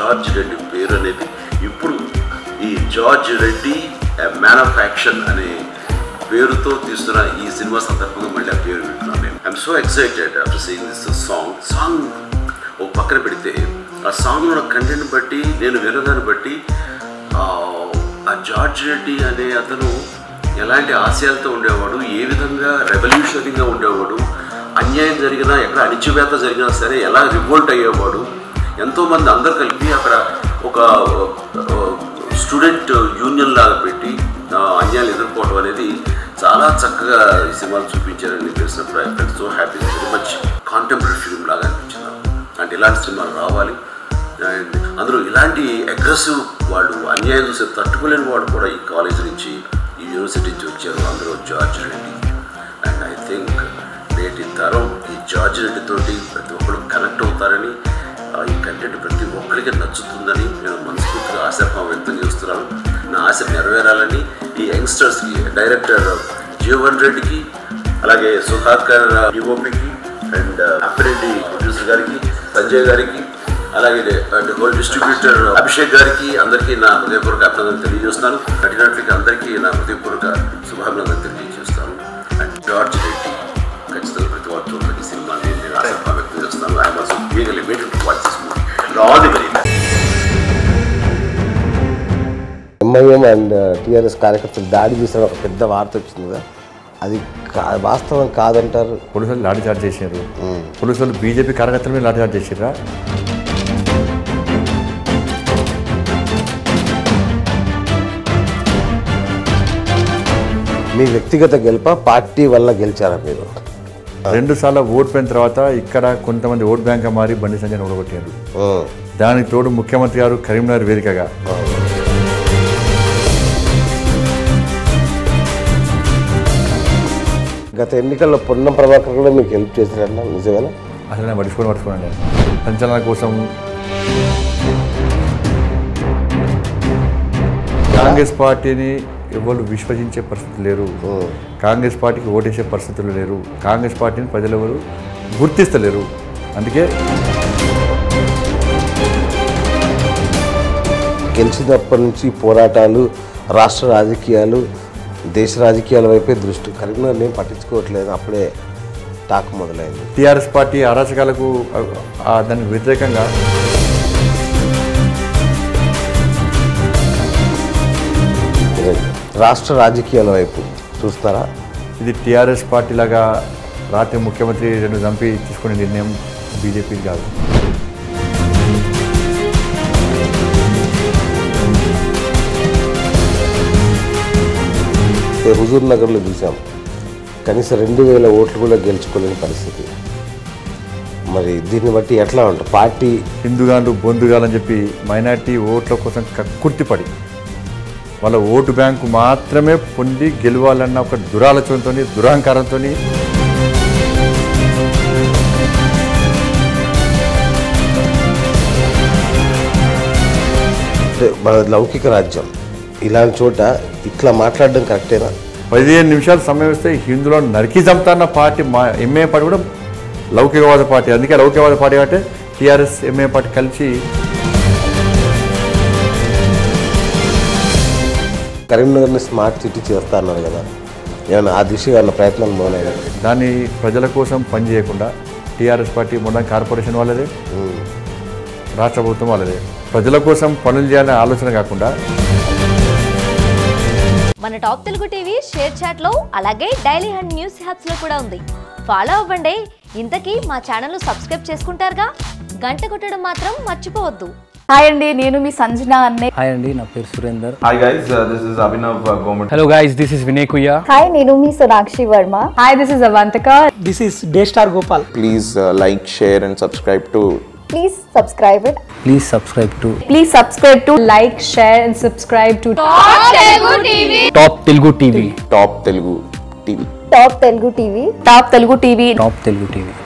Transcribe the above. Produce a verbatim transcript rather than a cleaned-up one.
George Reddy పేరు అనేది ఇప్పుడు ఈ George Reddy man of action అనే పేరుతో తీస్తున్న ఈ సినిమా సందర్భంగా మళ్ళీ ఆ పేరు వింటున్నాను నేను. I'm so excited after seeing this song. Song ఒక పక్కన పెడితే ఆ సాంగ్లో కంటెంట్ బట్టి నేను వినదాన్ని బట్టి ఆ జార్జ్ రెడ్డి అనే అతను ఎలాంటి ఆశయాలతో ఉండేవాడు, ఏ విధంగా రెవల్యూషనరీగా ఉండేవాడు, అన్యాయం జరిగినా ఎక్కడ అణిచివేత జరిగినా సరే ఎలా రివోల్ట్ అయ్యేవాడు, ఎంతోమంది అందరు కలిపి అక్కడ ఒక స్టూడెంట్ యూనియన్ లాగా పెట్టి అన్యాయాలు ఎదుర్కోవడం అనేది చాలా చక్కగా ఈ సినిమాలు చూపించారని తెలిసినప్పుడు I felt so happy. Very much contemporary film లాగా అనిపించింది. అంటే ఇలాంటి సినిమాలు రావాలి అండ్ అందులో ఇలాంటి అగ్రెసివ్ వాళ్ళు అన్యాయం చూసే తట్టుకోలేని వాడు కూడా ఈ కాలేజ్ నుంచి ఈ యూనివర్సిటీ నుంచి వచ్చారు, అందులో George Reddy. And I think నేటి తరం ఈ జార్జ్ రెడ్డి తోటి ప్రతి ఒక్కరు కనెక్ట్ అవుతారని, ఈ కంటెంట్ ప్రతి ఒక్కరికి నచ్చుతుందని నేను మనస్ఫూర్తిగా ఆశాభావం వ్యక్తం చేస్తున్నాను. నా ఆశ నెరవేరాలని ఈ యంగ్స్టర్స్కి, డైరెక్టర్ జీవన్ రెడ్డికి, అలాగే సుధాకర్ డిఓపికి అండ్ అప్పిరెడ్డి ప్రొడ్యూసర్ గారికి, సంజయ్ గారికి, అలాగే హోల్ డిస్ట్రిబ్యూటర్ అభిషేక్ గారికి అందరికీ నా హృదయపూర్వక అభినందనలు తెలియజేస్తున్నాను. నటినట్లకి అందరికీ నా హృదయపూర్వక శుభాభినందనలు తెలియజేస్తాను. అండ్ జార్జ్ రెడ్డి ఖచ్చితంగా ప్రతి ఒక్కరు ఈ సినిమాని నేను ఆశాభావం వ్యక్తం చేస్తాను. I'm also eagerly waiting to watch this movie. All the very best. MIM and TRS కార్యకర్తలు దాడి చేసిన ఒక పెద్ద వార్త వచ్చింది కదా, అది వాస్తవం కాదంటారు. పోలీసులు లాఠీ చార్జ్ చేశారు. పోలీసులు బీజేపీ కార్యకర్తల మీద లాఠీ చార్జ్ చేసారా? మీ వ్యక్తిగత గెలుప పార్టీ వల్ల గెలిచారా మీరు? రెండు సార్లు ఓటు పోయిన తర్వాత ఇక్కడ కొంతమంది ఓట్ బ్యాంక్ మారి బండి సంజయ్ ఓడగొట్టారు. దానికి తోడు ముఖ్యమంత్రి గారు కరీంనగర్ వేదికగా గత ఎన్నికల్లో పొన్నం ప్రభాకర్ కూడా మీకు హెల్ప్ చేశారన్న, నిజమేనా? అసలు నేను పడుచుకొని పడుచుకోండి సంచలనాల కోసం కాంగ్రెస్ పార్టీని ఎవరు విశ్వసించే పరిస్థితి లేరు, కాంగ్రెస్ పార్టీకి ఓటేసే పరిస్థితులు లేరు, కాంగ్రెస్ పార్టీని ప్రజలు ఎవరు గుర్తిస్తలేరు. అందుకే గెలిచినప్పటి నుంచి పోరాటాలు, రాష్ట్ర రాజకీయాలు, దేశ రాజకీయాల వైపే దృష్టి. కరీంనగర్ నేను పట్టించుకోవట్లేదు, అప్పుడే టాక్ మొదలైంది. టీఆర్ఎస్ పార్టీ అరాచకాలకు దానికి వ్యతిరేకంగా రాష్ట్ర రాజకీయాల వైపు చూస్తారా? ఇది టీఆర్ఎస్ పార్టీ లాగా రాత్రి ముఖ్యమంత్రి రెండు చంపి తీసుకునే నిర్ణయం బీజేపీ కాదు. హుజూర్ నగర్లో చూసాం, కనీసం రెండు వేల ఓట్లు కూడా గెలుచుకోలేని పరిస్థితి. మరి దీన్ని బట్టి ఎట్లా ఉంటుంది? పార్టీ హిందూగాళ్ళు బొందుగాలని చెప్పి మైనార్టీ ఓట్ల కోసం కక్కుర్తిపడి వాళ్ళ ఓటు బ్యాంకు మాత్రమే పొంది గెలవాలన్న ఒక దురాలోచనతో, దురహంకారంతో మన లౌకిక రాజ్యం ఇలాంటి చోట ఇట్లా మాట్లాడడం కరెక్టేనా? పదిహేను నిమిషాలు సమయం ఇస్తే హిందువులో నరికి చంపుతాన్న పార్టీ మా ఎంఏ పార్టీ కూడా లౌకికవాద పార్టీ. అందుకే లౌకికవాద పార్టీ అంటే టీఆర్ఎస్ ఎంఏ పార్టీ కలిసి కరీంనగర్ని స్మార్ట్ సిటీ చేస్తా అన్నారు కదా, ఏమన్నా ఆ దిశగా ఉన్న ప్రయత్నాలు మొదలయ్యాయి? దాన్ని ప్రజల కోసం పనిచేయకుండా టీఆర్ఎస్ పార్టీ మొన్న కార్పొరేషన్ వాళ్ళదే, రాష్ట్ర ప్రభుత్వం వాళ్ళదే, ప్రజల కోసం పనులు చేయాలనే ఆలోచన కాకుండా మన top Telugu TV ShareChat లో అలాగే డైలీ హండ్ న్యూస్ హ్యాప్స్ లో కూడా ఉంది. ఫాలో అవ్వండి. ఇంతకీ మా ఛానల్ సబ్స్క్రైబ్ చేసుకుంటారుగా, గంట కొట్టడం మాత్రం మర్చిపోవద్దు. హాయ్ అండి, నేను మీ సంజన అన్నే. హాయ్ అండి, నా పేరు Surender. Hi guys, this is Abhinav Gomat. Hello guys, this is Vinay Kuyya. Hi, నేను మీ Sonakshi Varma. Hi, this is Avantika. This is day star Gopal. Please like, share and subscribe to Please subscribe it. Please subscribe to Please subscribe to like, share and subscribe to Top Telugu T V. Top Telugu T V. Top Telugu T V. Top Telugu T V. Top Telugu T V. Top Telugu T V.